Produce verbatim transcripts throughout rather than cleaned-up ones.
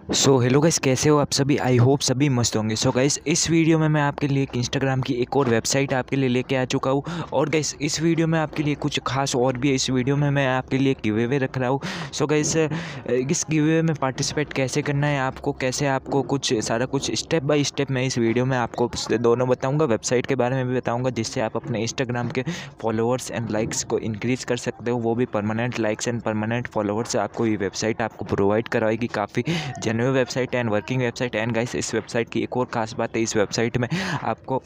So hello guys, कैसे हो आप सभी। आई होप सभी मस्त होंगे। सो गाइस, इस वीडियो में मैं आपके लिए एक इंस्टाग्राम की एक और वेबसाइट आपके लिए लेके आ चुका हूँ। और गाइस, इस वीडियो में आपके लिए कुछ खास और भी है। इस वीडियो में मैं आपके लिए गिव अवे रख रहा हूँ। सो गाइस, इस गिव अवे में पार्टिसिपेट कैसे करना है आपको, कैसे आपको कुछ सारा कुछ स्टेप बाय स्टेप मैं इस वीडियो में आपको दोनों बताऊँगा। वेबसाइट के बारे में भी बताऊँगा, जिससे आप अपने इंस्टाग्राम के फॉलोअर्स एंड लाइक्स को इंक्रीज़ कर सकते हो। वो भी permanent likes and permanent followers आपको ये वेबसाइट आपको प्रोवाइड करवाएगी। काफ़ी genuine website and working website. And guys, इस वेबसाइट की एक और खास बात है, इस वेबसाइट में आपको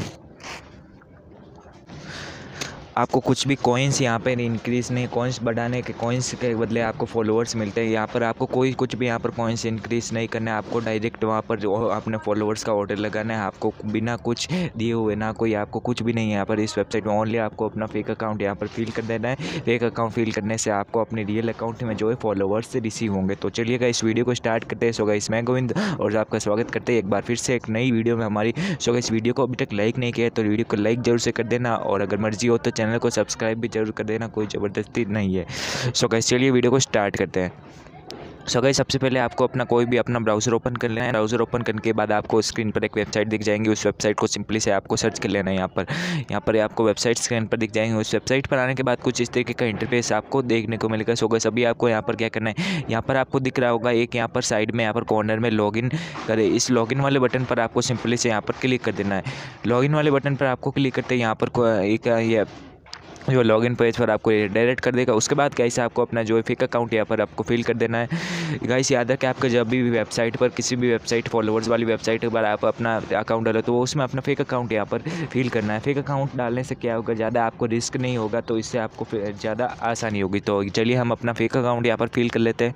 आपको कुछ भी कॉइन्स यहाँ पर इंक्रीज़ नहीं, कॉइन्स बढ़ाने के कॉइन्स के बदले आपको फॉलोअर्स मिलते हैं। यहाँ पर आपको कोई कुछ भी यहाँ पर कॉइन्स इंक्रीज़ नहीं करना है। आपको डायरेक्ट वहाँ पर जो अपने फॉलोअर्स का ऑर्डर लगाना है। आपको बिना कुछ दिए हुए, ना कोई आपको कुछ भी नहीं है यहाँ पर इस वेबसाइट में। ओनली आपको अपना फेक अकाउंट यहाँ पर फिल कर देना है। फेक अकाउंट फिल करने से आपको अपने रियल अकाउंट में जो है फॉलोअर्स से रिसीव होंगे। तो चलिएगा, इस वीडियो को स्टार्ट करते हैं। सो गाइस, मैं गोविंद और आपका स्वागत करते हैं एक बार फिर से एक नई वीडियो में हमारी। सो गाइस, वीडियो को अभी तक लाइक नहीं किया है तो वीडियो को लाइक जरूर से कर देना, और अगर मर्जी हो तो चैनल को सब्सक्राइब भी जरूर कर देना, कोई ज़बरदस्ती नहीं है। सो गाइस, चलिए वीडियो को स्टार्ट करते हैं। सो गाइस, सबसे पहले आपको अपना कोई भी अपना ब्राउज़र ओपन कर लेना है। ब्राउज़र ओपन करने के बाद आपको स्क्रीन पर एक वेबसाइट दिख जाएंगी। उस वेबसाइट को सिंपली से आपको सर्च कर लेना है। यहाँ पर यहाँ पर आपको वेबसाइट स्क्रीन पर दिख जाएंगे। उस वेबसाइट पर आने के बाद कुछ इस तरीके का इंटरफेस आपको देखने को मिलेगा। सो गाइस, अभी आपको यहाँ पर क्या करना है, यहाँ पर आपको दिख रहा होगा एक यहाँ पर साइड में यहाँ पर कॉर्नर में लॉगिन करें। इस लॉगिन वाले बटन पर आपको सिंपली से यहाँ पर क्लिक कर देना है। लॉगिन वाले बटन पर आपको क्लिक करते हैं यहाँ पर एक ये जो लॉगिन पेज पर आपको डायरेक्ट कर देगा। उसके बाद गाइस, आपको अपना जो फेक अकाउंट यहाँ पर आपको फिल कर देना है। गाइस, याद है कि आपका जब भी वेबसाइट पर किसी भी वेबसाइट फॉलोअर्स वाली वेबसाइट पर आप अपना अकाउंट डालो तो उसमें अपना फेक अकाउंट यहाँ पर फिल करना है। फेक अकाउंट डालने से क्या होगा, ज़्यादा आपको रिस्क नहीं होगा, तो इससे आपको ज़्यादा आसानी होगी। तो चलिए हम अपना फेक अकाउंट यहाँ पर फिल कर लेते हैं।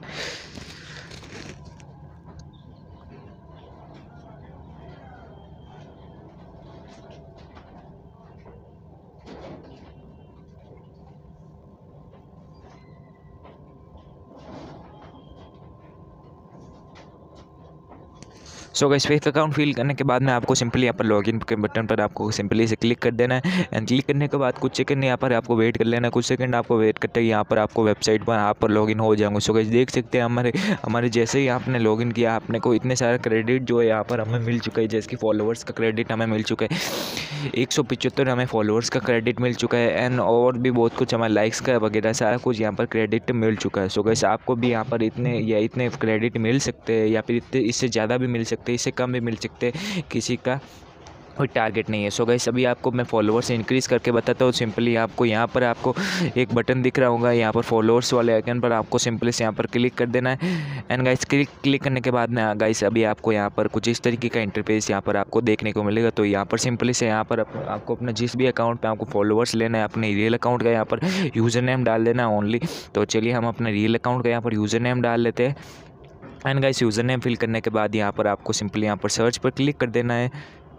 So guys, fake account fill करने के बाद में आपको सिंपली यहाँ पर लॉगिन के बटन पर आपको सिंपली से क्लिक कर देना है। एंड क्लिक करने के बाद कुछ सेकंड यहाँ पर आपको वेट कर लेना है। कुछ सेकंड आपको वेट करते ही यहाँ पर आपको वेबसाइट पर यहाँ पर लॉगिन हो जाएंगे। सो गाइस, देख सकते हैं हमारे हमारे जैसे ही आपने लॉगिन किया, आपने को इतने सारे क्रेडिट जो है यहाँ पर हमें मिल चुका है। जैसे कि फॉलोअर्स का क्रेडिट हमें मिल चुका है, एक सौ पिचहत्तर हमें फॉलोअर्स का क्रेडिट मिल चुका है। एंड और भी बहुत कुछ हमें लाइक्स का वगैरह सारा कुछ यहाँ पर क्रेडिट मिल चुका है। सो गाइस, आपको भी यहाँ पर इतने या इतने क्रेडिट मिल सकते हैं, या फिर इतने इससे ज़्यादा भी मिल सकते हैं, इससे कम भी मिल सकते हैं। किसी का कोई टारगेट नहीं है। सो गाइस, अभी आपको मैं फॉलोअर्स इंक्रीज़ करके बताता हूँ। सिंपली आपको यहाँ पर आपको एक बटन दिख रहा होगा, यहाँ पर फॉलोअर्स वाले आइकन पर आपको सिंपली से यहाँ पर क्लिक कर देना है। एंड गाइस, क्लिक क्लिक करने के बाद में गाइस, अभी आपको यहाँ पर कुछ इस तरीके का इंटरफेस यहाँ पर आपको देखने को मिलेगा। तो यहाँ पर सिंपली से यहाँ पर आप, आपको अपना जिस भी अकाउंट पर आपको फॉलोअर्स लेना है, अपने रियल अकाउंट का यहाँ पर यूज़र नेम डाल देना है ओनली। तो चलिए हम अपने रियल अकाउंट का यहाँ पर यूज़र नेम डाल लेते हैं। And guys, user name fill करने के बाद यहाँ पर आपको सिंपली यहाँ पर सर्च पर क्लिक कर देना है।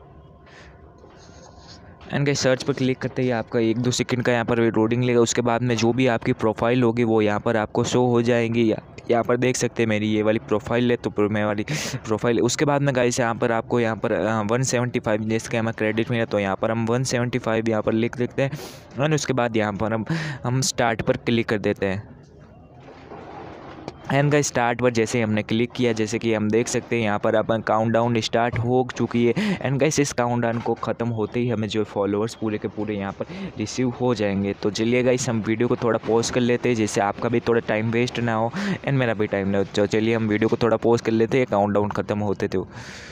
एंड गाइस, सर्च पर क्लिक करते ही आपका एक दो सेकंड का यहाँ पर लोडिंग लेगा। उसके बाद में जो भी आपकी प्रोफाइल होगी वो यहाँ पर आपको शो हो जाएंगी। यहाँ पर देख सकते हैं मेरी ये वाली प्रोफाइल है, तो मैं वाली प्रोफाइल है। उसके बाद में गाइस, यहाँ पर आपको यहाँ पर वन सेवेंटी फाइव जिसका हमें क्रेडिट मिला, तो यहाँ पर हम वन सेवेंटी फाइव यहाँ पर लिख देते हैं। एंड उसके बाद यहाँ पर हम हम स्टार्ट पर क्लिक कर देते हैं। एंड गाइस, स्टार्ट पर जैसे ही हमने क्लिक किया, जैसे कि हम देख सकते हैं यहाँ पर अपन काउंटडाउन स्टार्ट हो चुकी है। एंड गाइस, इस काउंटडाउन को ख़त्म होते ही हमें जो फॉलोअर्स पूरे के पूरे यहाँ पर रिसीव हो जाएंगे। तो चलिए गाइस, हम वीडियो को थोड़ा पॉज कर लेते हैं, जिससे आपका भी थोड़ा टाइम वेस्ट ना हो एंड मेरा भी टाइम ना हो। तो चलिए हम वीडियो को थोड़ा पॉज कर लेते हैं, काउंटडाउन ख़त्म होते थे।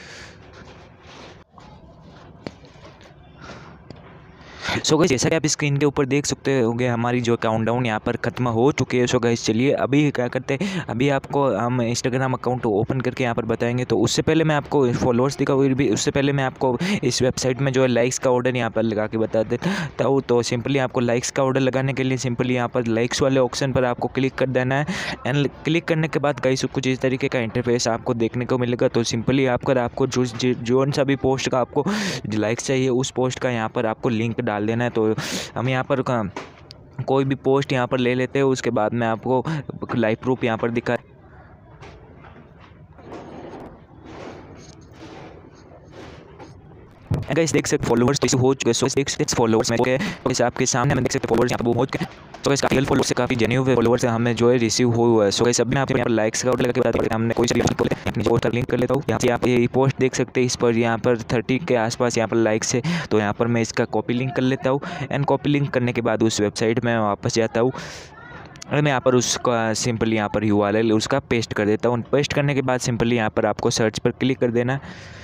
सो गाइस, जैसा कि आप स्क्रीन के ऊपर देख सकते होंगे, हमारी जो काउंटडाउन यहाँ पर खत्म हो चुकी है। सो गाइस, चलिए अभी क्या करते हैं, अभी आपको हम इंस्टाग्राम अकाउंट ओपन करके यहाँ पर बताएंगे। तो उससे पहले मैं आपको फॉलोअर्स दिखाऊँ, भी उससे पहले मैं आपको इस वेबसाइट में जो है लाइक्स का ऑर्डर यहाँ पर लगा के बता देता हूँ। तो सिंपली आपको लाइक्स का ऑर्डर लगाने के लिए सिंपली यहाँ पर लाइक्स वाले ऑप्शन पर आपको क्लिक कर देना है। एंड क्लिक करने के बाद गाइस, कुछ इस तरीके का इंटरफेस आपको देखने को मिलेगा। तो सिंपली आपकर आपको जो जो सा भी पोस्ट का आपको लाइक्स चाहिए, उस पोस्ट का यहाँ पर आपको लिंक डाल देना है। तो हम यहाँ पर कोई भी पोस्ट यहाँ पर ले लेते हैं। उसके बाद में आपको लाइव प्रूफ यहाँ पर दिखा गाइस देख सकते फॉलोवर्स रिसीव हो चुके, सो देख सकते फॉलोवर्स में गाइस आपके सामने हम देख सकते फॉलोवर्स यहाँ पर हो चुके हैं। तो गाइस काफी फॉलोवर्स से काफी जेन्युइन फॉलोवर्स हमें जो है रिसीव हुआ है। सो गाइस अब मैं आपको यहाँ पर लाइक्स का ऑर्डर लगा के बता देता हूं, हमने कोई सा लिंक और लिंक कर लेता हूँ। यहाँ पे आप ये पोस्ट देख सकते हैं, इस पर यहाँ पर थर्टी के आसपास यहाँ पर लाइक्स है। तो यहाँ पर मैं इसका कॉपी लिंक कर लेता हूँ एंड कॉपी लिंक करने के बाद उस वेबसाइट में वापस जाता हूँ और मैं यहाँ पर उसका सिंपली यहाँ पर यू आर एल उसका पेस्ट कर देता हूँ। पेस्ट करने के बाद सिंपली यहाँ पर आपको सर्च पर क्लिक कर देना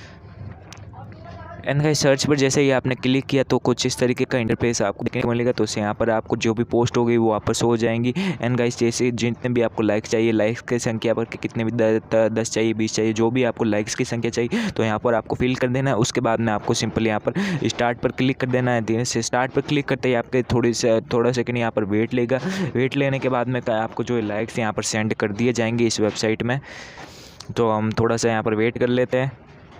एंड गाइस सर्च पर जैसे ही आपने क्लिक किया तो कुछ इस तरीके का इंटरफेस आपको देखने को मिलेगा। तो उससे यहाँ पर आपको जो भी पोस्ट होगी वो वापस हो जाएंगी। एंड गाइस जैसे जितने भी आपको लाइक्स चाहिए, लाइक्स की संख्या पर कितने भी दस चाहिए, बीस चाहिए, जो भी आपको लाइक्स की संख्या चाहिए तो यहाँ पर आपको फिल कर देना है। उसके बाद में आपको सिंपली यहाँ पर स्टार्ट पर क्लिक कर देना है। धीरे से स्टार्ट पर क्लिक करते ही आपके थोड़ी से थोड़ा सेकंड यहाँ पर वेट लेगा। वेट लेने के बाद में आपको जो लाइक्स यहाँ पर सेंड कर दिए जाएंगे इस वेबसाइट में। तो हम थोड़ा सा यहाँ पर वेट कर लेते हैं।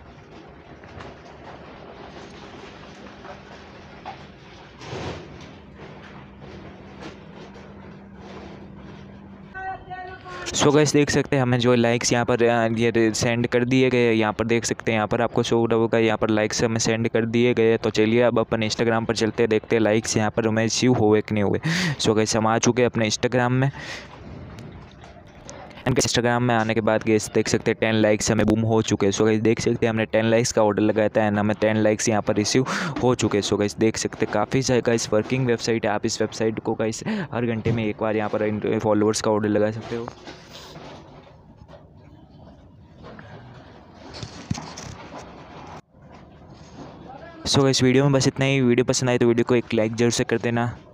सो गाइस देख सकते हैं हमें जो लाइक्स यहाँ पर ये सेंड कर दिए गए। यहाँ पर देख सकते हैं यहाँ पर आपको शो होगा, यहाँ पर लाइक्स हमें सेंड कर दिए गए। तो चलिए अब अपन इंस्टाग्राम पर चलते हैं, देखते हैं लाइक्स यहाँ पर हमें रिसीव हुए कि नहीं हुए। सो गाइस हम आ चुके हैं अपने इंस्टाग्राम में एंड इंस्टाग्राम में आने के बाद गाइस देख सकते हैं टेन लाइक्स हमें बूम हो चुके हैं। सो गाइस देख सकते हैं हमने टेन लाइक्स का ऑर्डर लगाया था एंड हमें टेन लाइक्स यहाँ पर रिसीव हो चुके हैं। सो गाइस देख सकते हैं काफ़ी सारे गाइस वर्किंग वेबसाइट है। आप इस वेबसाइट को गाइस हर घंटे में एक बार यहाँ पर फॉलोअर्स का ऑर्डर लगा सकते हो। सो so, इस वीडियो में बस इतना ही। वीडियो पसंद आए तो वीडियो को एक लाइक जरूर से कर देना।